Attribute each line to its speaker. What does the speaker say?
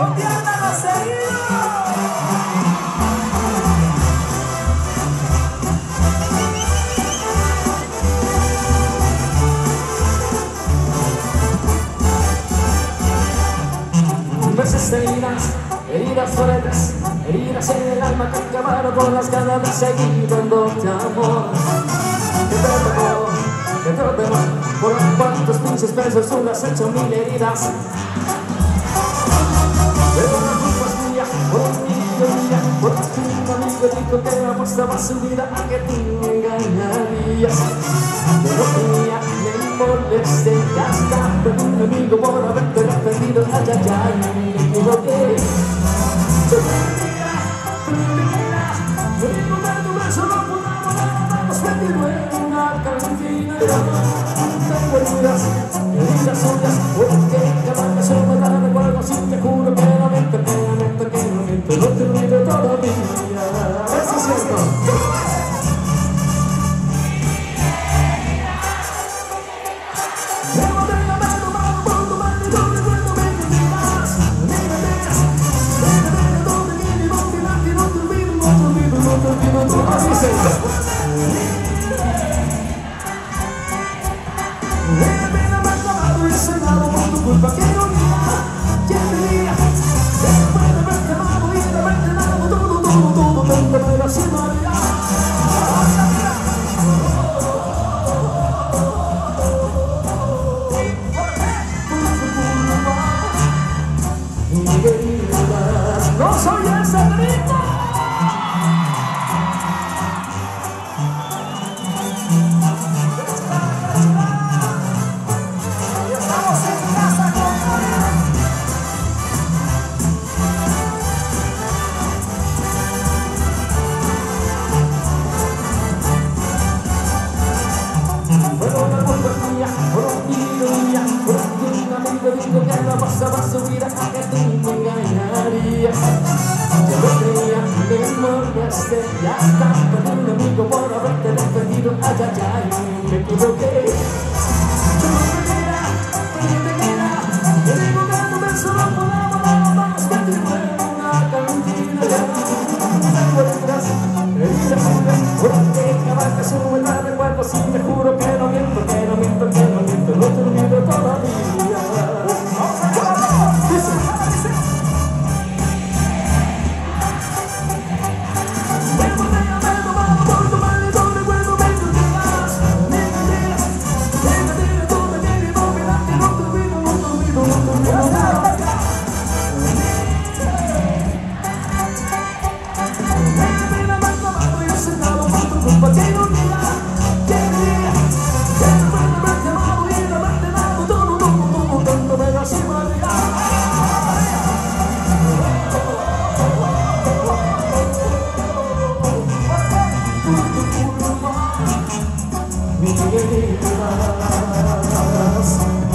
Speaker 1: pierdan seguido. Meses de heridas soletas, heridas en el alma que acabaron con las ganas de seguir dándote amor. Que te tocó, por cuantos pinches besos tú le has hecho mil heridas. Pero la culpa es mía, por un día, porque un amigo dijo que la apostaba su vida a que tú me engañarías. Yo no tenía ni molesté, ya está, pero un amigo por haberte defendido, ay, ay, ay, me equivoqué. Yo digo que tu beso no podamos darnos metido en una cantina. Tengo heridas suyas, porque cada vez me da recuerdo, así te juro que no miento, no te olvido todavía. Eso es cierto. No soy ese grito. Estamos en casa con pero la culpa es mía, por un amigo dijo que no pasaba su vida a que tú me engañarías. Yo no creía que me molesté, ya está, pero un amigo por haberte defendido, ay, ay, ay, me equivoqué. Yo digo que tu beso no podamos darnos metido en una cantina. Tengo heridas suyas, porque cada vez me da recuerdo, sí te juro que no miento, no te olvido todavía. Mi